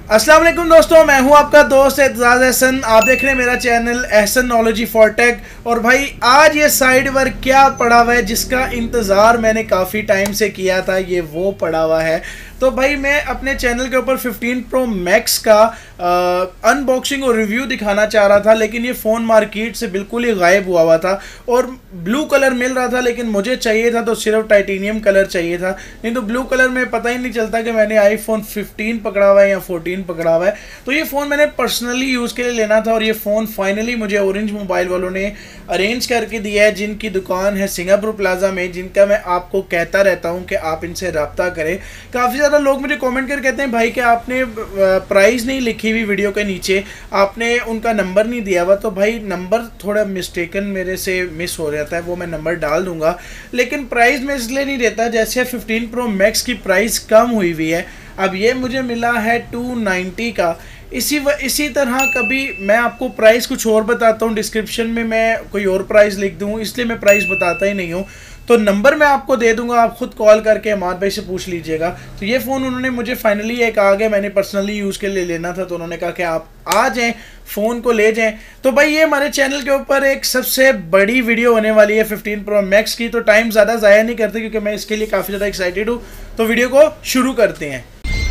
अस्सलाम वालेकुम दोस्तों, मैं हूं आपका दोस्त एतजाज़ एहसन। आप देख रहे हैं मेरा channel Ehsan knowledge for tech. और भाई आज ये साइड वर्क क्या पड़ा हुआ है जिसका इंतज़ार मैंने काफ़ी टाइम से किया था, ये वो पड़ा हुआ है। तो भाई मैं अपने चैनल के ऊपर 15 प्रो मैक्स का अनबॉक्सिंग और रिव्यू दिखाना चाह रहा था, लेकिन ये फ़ोन मार्केट से बिल्कुल ही गायब हुआ हुआ था। और ब्लू कलर मिल रहा था, लेकिन मुझे चाहिए था तो सिर्फ टाइटेनियम कलर चाहिए था, नहीं तो ब्लू कलर में पता ही नहीं चलता कि मैंने आईफोन 15 पकड़ा हुआ है या 14 पकड़ा हुआ है। तो ये फ़ोन मैंने पर्सनली यूज़ के लिए लेना था और ये फ़ोन फाइनली मुझे ऑरेंज मोबाइल वालों ने अरेंज करके दिया है, जिनकी दुकान है सिंगापुर प्लाजा में, जिनका मैं आपको कहता रहता हूँ कि आप इनसे रब्ता करें। काफ़ी ज़्यादा लोग मुझे कमेंट कर कहते हैं भाई कि आपने प्राइस नहीं लिखी हुई वीडियो के नीचे, आपने उनका नंबर नहीं दिया हुआ। तो भाई नंबर थोड़ा मिस्टेकन मेरे से मिस हो जाता है, वो मैं नंबर डाल दूंगा, लेकिन प्राइस मैं इसलिए नहीं देता जैसे 15 प्रो मैक्स की प्राइस कम हुई हुई है। अब ये मुझे मिला है 290 का। इसी तरह कभी मैं आपको प्राइस कुछ और बताता हूँ, डिस्क्रिप्शन में मैं कोई और प्राइस लिख दूँ, इसलिए मैं प्राइस बताता ही नहीं हूँ। तो नंबर मैं आपको दे दूंगा, आप खुद कॉल करके अमार भाई से पूछ लीजिएगा। तो ये फ़ोन उन्होंने मुझे फाइनली एक आ गया, मैंने पर्सनली यूज़ के लिए लेना था, तो उन्होंने कहा कि आप आ जाएं, फ़ोन को ले जाएं। तो भाई ये हमारे चैनल के ऊपर एक सबसे बड़ी वीडियो होने वाली है 15 प्रो मैक्स की। तो टाइम ज़्यादा ज़ाया नहीं करते क्योंकि मैं इसके लिए काफ़ी ज़्यादा एक्साइटेड हूँ। तो वीडियो को शुरू करते हैं।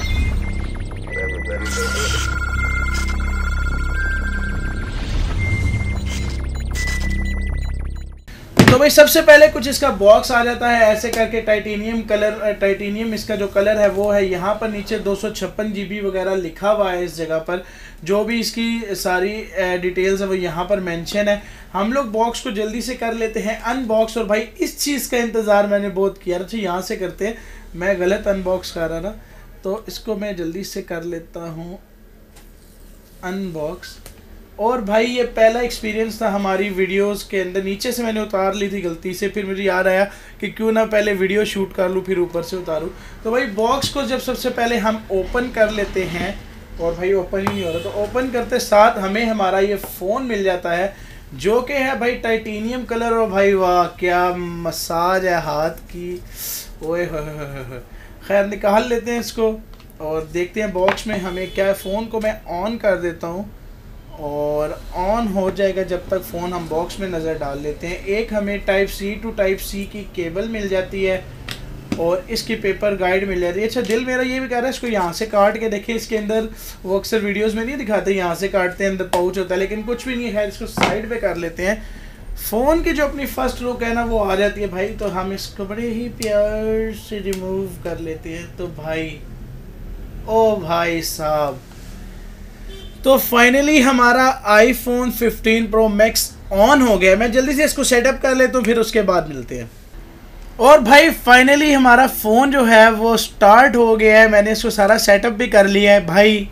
तो भाई सबसे पहले कुछ इसका बॉक्स आ जाता है ऐसे करके, टाइटेनियम कलर, टाइटेनियम इसका जो कलर है वो है। यहाँ पर नीचे 256 GB वगैरह लिखा हुआ है इस जगह पर, जो भी इसकी सारी डिटेल्स है वो यहाँ पर मेंशन है। हम लोग बॉक्स को जल्दी से कर लेते हैं अनबॉक्स। और भाई इस चीज़ का इंतज़ार मैंने बहुत किया। अच्छा यहाँ से करते हैं, मैं गलत अनबॉक्स कर रहा था, तो इसको मैं जल्दी से कर लेता हूँ अनबॉक्स। और भाई ये पहला एक्सपीरियंस था हमारी वीडियोस के अंदर, नीचे से मैंने उतार ली थी गलती से, फिर मुझे याद आया कि क्यों ना पहले वीडियो शूट कर लूँ फिर ऊपर से उतारूँ। तो भाई बॉक्स को जब सबसे पहले हम ओपन कर लेते हैं, और भाई ओपन ही नहीं हो रहा, तो ओपन करते साथ हमें हमारा ये फ़ोन मिल जाता है जो कि है भाई टाइटेनियम कलर। और भाई वाह क्या मसाज है हाथ की, ओए खैर निकाल लेते हैं इसको और देखते हैं बॉक्स में हमें क्या है। फ़ोन को मैं ऑन कर देता हूँ और ऑन हो जाएगा जब तक फ़ोन हम बॉक्स में नज़र डाल लेते हैं। एक हमें type C to type C की केबल मिल जाती है और इसकी पेपर गाइड मिल जाती है। अच्छा दिल मेरा ये भी कह रहा है इसको यहाँ से काट के देखिए, इसके अंदर वो अक्सर वीडियोस में नहीं दिखाते, यहाँ से काटते हैं अंदर पाउच होता है, लेकिन कुछ भी नहीं है। इसको साइड पे कर लेते हैं। फ़ोन की जो अपनी फर्स्ट लुक है ना वो आ जाती है भाई, तो हम इसको बड़े ही प्यार से रिमूव कर लेते हैं। तो भाई ओ भाई साहब, तो फाइनली हमारा आईफोन 15 प्रो मैक्स ऑन हो गया। मैं जल्दी से इसको सेटअप कर लेता हूँ, फिर उसके बाद मिलते हैं। और भाई फाइनली हमारा फ़ोन जो है वो स्टार्ट हो गया है, मैंने इसको सारा सेटअप भी कर लिया है। भाई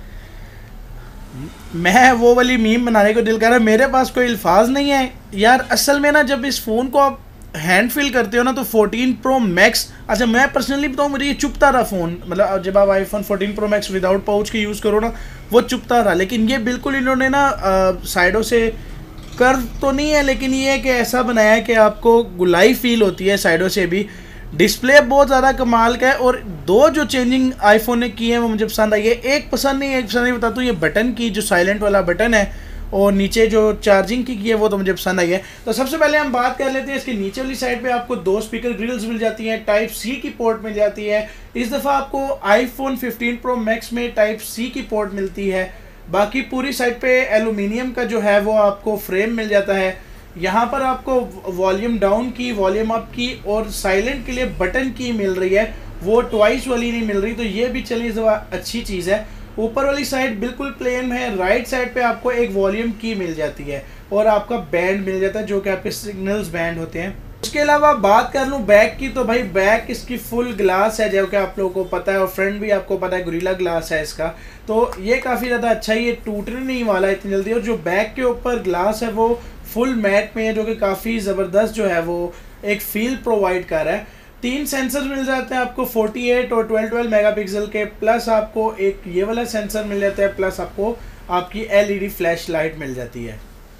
मैं वो वाली मीम बनाने को दिल कर रहा है, मेरे पास कोई अल्फाज नहीं है यार। असल में ना जब इस फ़ोन को आप हैंड फील करते हो ना तो 14 प्रो मैक्स, अच्छा मैं पर्सनली बताऊँ मुझे ये चुभता रहा फ़ोन, मतलब जब आप iPhone 14 pro max without pouch के यूज़ करो ना वो चुभता रहा, लेकिन ये बिल्कुल इन्होंने ना साइडों से कर्व तो नहीं है, लेकिन ये है कि ऐसा बनाया है कि आपको गुलाई फील होती है साइडों से भी। डिस्प्ले बहुत ज़्यादा कमाल का है और दो जो चेंजिंग आईफोन ने की है वो मुझे पसंद आई है। एक पसंद नहीं बताता हूँ, ये बटन की जो साइलेंट वाला बटन है और नीचे जो चार्जिंग की है वो तो मुझे पसंद आई है। तो सबसे पहले हम बात कर लेते हैं इसके नीचे वाली साइड पे आपको दो स्पीकर ग्रिल्स मिल जाती हैं, टाइप सी की पोर्ट मिल जाती है। इस दफ़ा आपको आईफोन 15 प्रो मैक्स में टाइप सी की पोर्ट मिलती है। बाकी पूरी साइड पे एल्यूमिनियम का जो है वो आपको फ्रेम मिल जाता है। यहाँ पर आपको वॉल्यूम डाउन की, वॉल्यूम अप की और साइलेंट के लिए बटन की मिल रही है, वो ट्वाइस वाली नहीं मिल रही, तो ये भी चलिए अच्छी चीज़ है। ऊपर वाली साइड बिल्कुल प्लेन है, राइट साइड पे आपको एक वॉल्यूम की मिल जाती है और आपका बैंड मिल जाता है जो कि आपके सिग्नल्स बैंड होते हैं। उसके अलावा बात कर लूँ बैक की, तो भाई बैक इसकी फुल ग्लास है जो कि आप लोगों को पता है, और फ्रंट भी आपको पता है गोरिल्ला ग्लास है इसका, तो ये काफ़ी ज़्यादा अच्छा है, ये टूटने नहीं वाला है इतनी जल्दी। और जो बैक के ऊपर ग्लास है वो फुल मैट में है जो कि काफ़ी ज़बरदस्त जो है वो एक फील प्रोवाइड कर रहा है। 3 सेंसर मिल जाते हैं आपको 48 और 12 मेगापिक्सल के, प्लस आपको एक ये वाला सेंसर मिल जाता है, प्लस आपको आपकी LED फ्लैश लाइट मिल जाती है।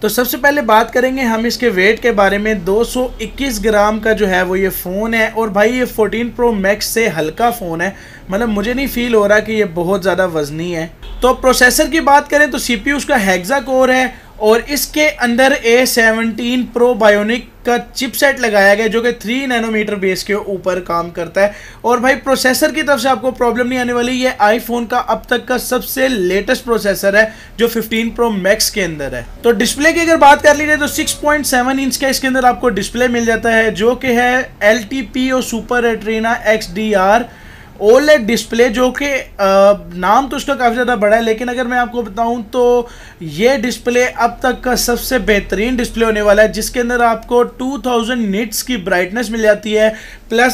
तो सबसे पहले बात करेंगे हम इसके वेट के बारे में। 221 ग्राम का जो है वो ये फ़ोन है और भाई ये 14 Pro Max से हल्का फ़ोन है, मतलब मुझे नहीं फील हो रहा कि ये बहुत ज़्यादा वजनी है। तो प्रोसेसर की बात करें तो CPU उसका हेक्सा कोर है और इसके अंदर A17 Pro Bionic का चिपसेट लगाया गया जो कि 3 नैनोमीटर बेस के ऊपर काम करता है। और भाई प्रोसेसर की तरफ से आपको प्रॉब्लम नहीं आने वाली, ये आईफोन का अब तक का सबसे लेटेस्ट प्रोसेसर है जो 15 Pro Max के अंदर है। तो डिस्प्ले की अगर बात कर ली जाए तो 6.7 इंच का इसके अंदर आपको डिस्प्ले मिल जाता है जो कि है LTPO super retina XDR OLED display, जो कि नाम तो उसका काफ़ी ज़्यादा बड़ा है, लेकिन अगर मैं आपको बताऊं तो ये डिस्प्ले अब तक का सबसे बेहतरीन डिस्प्ले होने वाला है, जिसके अंदर आपको 2000 निट्स की ब्राइटनेस मिल जाती है, प्लस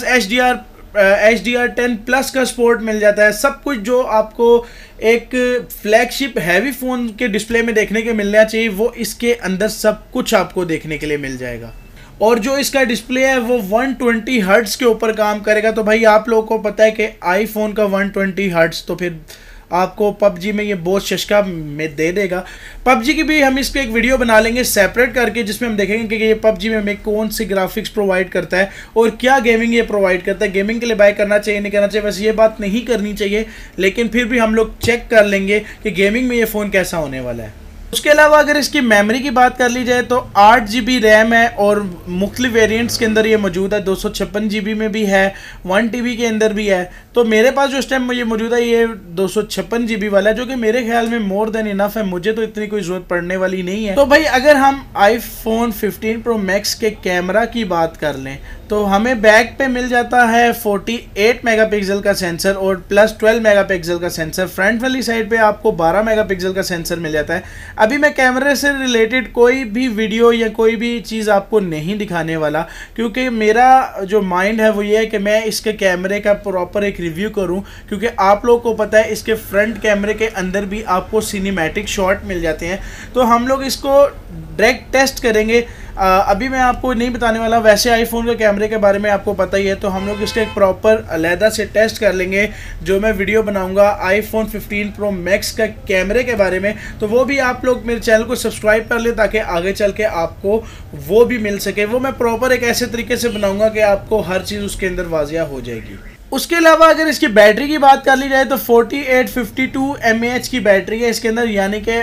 HDR10 प्लस का सपोर्ट मिल जाता है। सब कुछ जो आपको एक फ्लैगशिप हैवी फ़ोन के डिस्प्ले में देखने के मिलना चाहिए वो इसके अंदर सब कुछ आपको देखने के लिए मिल जाएगा। और जो इसका डिस्प्ले है वो 120 हर्ट्ज के ऊपर काम करेगा। तो भाई आप लोगों को पता है कि आईफोन का 120 हर्ट्ज तो फिर आपको पबजी में ये बहुत चस्का में दे देगा। पबजी की भी हम इस पर एक वीडियो बना लेंगे सेपरेट करके, जिसमें हम देखेंगे कि ये पबजी में हमें कौन सी ग्राफिक्स प्रोवाइड करता है और क्या गेमिंग ये प्रोवाइड करता है। गेमिंग के लिए बाय करना चाहिए नहीं करना चाहिए, वैसे ये बात नहीं करनी चाहिए, लेकिन फिर भी हम लोग चेक कर लेंगे कि गेमिंग में ये फ़ोन कैसा होने वाला है। उसके अलावा अगर इसकी मेमोरी की बात कर ली जाए तो 8 GB रैम है और मुख्तलिफ वेरिएंट्स के अंदर ये मौजूद है। 256 GB में भी है, 1 TB के अंदर भी है। तो मेरे पास जो इस टाइम ये मौजूद है ये 256 GB वाला है, जो कि मेरे ख्याल में मोर देन इनफ है, मुझे तो इतनी कोई ज़रूरत पड़ने वाली नहीं है। तो भाई अगर हम आईफोन 15 Pro Max के कैमरा की बात कर लें तो हमें बैक पे मिल जाता है 48 मेगापिक्सल का सेंसर और प्लस 12 मेगापिक्सल का सेंसर। फ्रंट वाली साइड पे आपको 12 मेगापिक्सल का सेंसर मिल जाता है। अभी मैं कैमरे से रिलेटेड कोई भी वीडियो या कोई भी चीज़ आपको नहीं दिखाने वाला, क्योंकि मेरा जो माइंड है वो ये है कि मैं इसके कैमरे का प्रॉपर एक रिव्यू करूं, क्योंकि आप लोगों को पता है इसके फ्रंट कैमरे के अंदर भी आपको सिनेमैटिक शॉट मिल जाते हैं। तो हम लोग इसको डायरेक्ट टेस्ट करेंगे। अभी मैं आपको नहीं बताने वाला, वैसे आईफोन के कैमरे के बारे में आपको पता ही है, तो हम लोग इसका एक प्रॉपर अलहदा से टेस्ट कर लेंगे जो मैं वीडियो बनाऊंगा आईफोन 15 Pro Max का कैमरे के बारे में। तो वो भी आप लोग मेरे चैनल को सब्सक्राइब कर ले ताकि आगे चल के आपको वो भी मिल सके। वो मैं प्रॉपर एक ऐसे तरीके से बनाऊंगा कि आपको हर चीज़ उसके अंदर वाजिया हो जाएगी। उसके अलावा अगर इसकी बैटरी की बात कर ली जाए तो 4852 mAh की बैटरी है इसके अंदर, यानी कि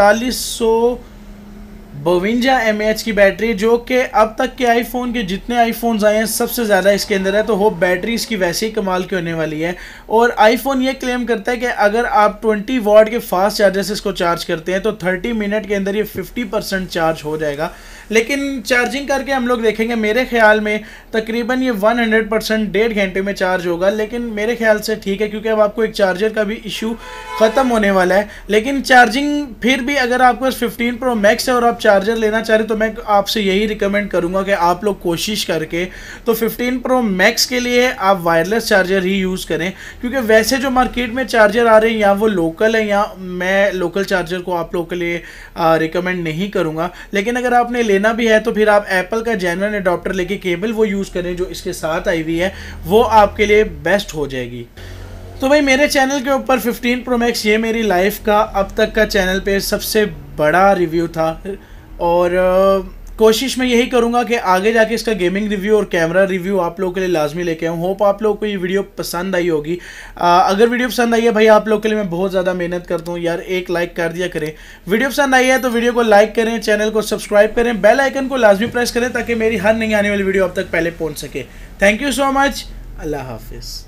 4852 mAh की बैटरी, जो कि अब तक के आईफोन के जितने आईफोन्स आए हैं सबसे ज़्यादा इसके अंदर है। तो होप बैटरी इसकी वैसे ही कमाल की होने वाली है। और आईफोन ये क्लेम करता है कि अगर आप 20 वाट के फास्ट चार्जर से इसको चार्ज करते हैं तो 30 मिनट के अंदर ये 50% चार्ज हो जाएगा। लेकिन चार्जिंग करके हम लोग देखेंगे, मेरे ख्याल में तकरीबन ये 100% 1.5 घंटे में चार्ज होगा, लेकिन मेरे ख्याल से ठीक है, क्योंकि अब आपको एक चार्जर का भी इशू ख़त्म होने वाला है। लेकिन चार्जिंग फिर भी अगर आपके पास 15 Pro Max है और आप चार्जर लेना चाह रहे तो मैं आपसे यही रिकमेंड करूंगा कि आप लोग कोशिश करके तो 15 Pro Max के लिए आप वायरलेस चार्जर ही यूज़ करें, क्योंकि वैसे जो मार्केट में चार्जर आ रहे हैं या वो लोकल है, या मैं लोकल चार्जर को आप लोग के लिए रिकमेंड नहीं करूंगा। लेकिन अगर आपने लेना भी है तो फिर आप एप्पल का जेन्युइन अडॉप्टर लेके केबल वो यूज़ करें जो इसके साथ आई हुई है, वो आपके लिए बेस्ट हो जाएगी। तो भाई मेरे चैनल के ऊपर 15 Pro Max ये मेरी लाइफ का अब तक का चैनल पे सबसे बड़ा रिव्यू था, और कोशिश मैं यही करूंगा कि आगे जाके इसका गेमिंग रिव्यू और कैमरा रिव्यू आप लोगों के लिए लाजमी लेके आऊँ। होप आप लोगों को ये वीडियो पसंद आई होगी। अगर वीडियो पसंद आई है भाई, आप लोगों के लिए मैं बहुत ज़्यादा मेहनत करता हूँ यार, एक लाइक कर दिया करें। वीडियो पसंद आई है तो वीडियो को लाइक करें, चैनल को सब्सक्राइब करें, बेल आइकन को लाजमी प्रेस करें ताकि मेरी हर नई आने वाली वीडियो अब तक पहले पहुँच सके। Thank you so much, Allah हाफिज़।